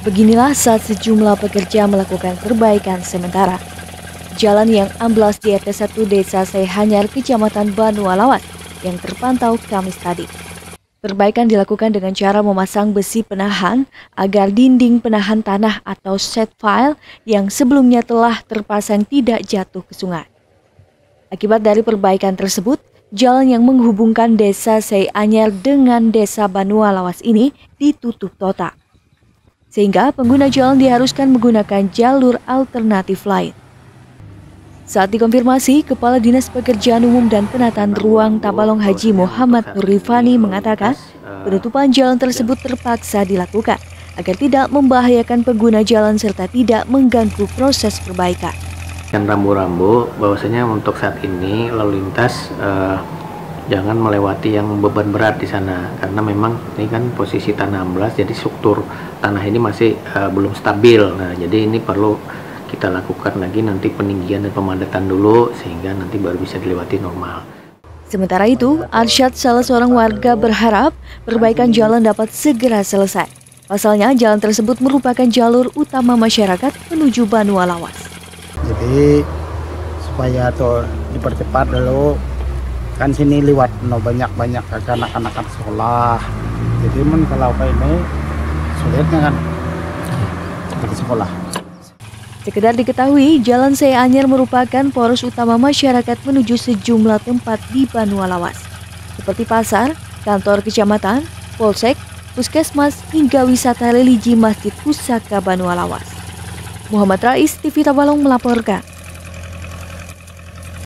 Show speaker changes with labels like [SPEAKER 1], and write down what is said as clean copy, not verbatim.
[SPEAKER 1] Beginilah saat sejumlah pekerja melakukan perbaikan sementara. Jalan yang amblas di RT 1 Desa Sehanyar, Kecamatan Banualawas yang terpantau Kamis tadi. Perbaikan dilakukan dengan cara memasang besi penahan agar dinding penahan tanah atau set file yang sebelumnya telah terpasang tidak jatuh ke sungai. Akibat dari perbaikan tersebut, jalan yang menghubungkan Desa Sehanyar dengan Desa Banualawas ini ditutup total, sehingga pengguna jalan diharuskan menggunakan jalur alternatif lain. Saat dikonfirmasi, Kepala Dinas Pekerjaan Umum dan Penataan Ruang Tabalong Haji Muhammad Nur Rifani mengatakan penutupan jalan tersebut terpaksa dilakukan agar tidak membahayakan pengguna jalan serta tidak mengganggu proses perbaikan.
[SPEAKER 2] Dan rambu-rambu bahwasanya untuk saat ini lalu lintas jangan melewati yang beban berat di sana, karena memang ini kan posisi tanah amblas, jadi struktur tanah ini masih belum stabil. Nah, jadi ini perlu kita lakukan lagi nanti peninggian dan pemadatan dulu sehingga nanti baru bisa dilewati normal.
[SPEAKER 1] Sementara itu, Arsyad, salah seorang warga, berharap perbaikan jalan dapat segera selesai. Pasalnya, jalan tersebut merupakan jalur utama masyarakat menuju Banualawas.
[SPEAKER 3] Jadi supaya tuh dipercepat dulu, kan sini lewat banyak anak-anak sekolah. Jadi kalau kayak ini sulitnya kan pergi sekolah.
[SPEAKER 1] Sekedar diketahui, Jalan Sehanyar merupakan poros utama masyarakat menuju sejumlah tempat di Banualawas, seperti pasar, kantor kecamatan, polsek, puskesmas, hingga wisata religi Masjid Pusaka Banualawas. Muhammad Rais, TV Tabalong melaporkan.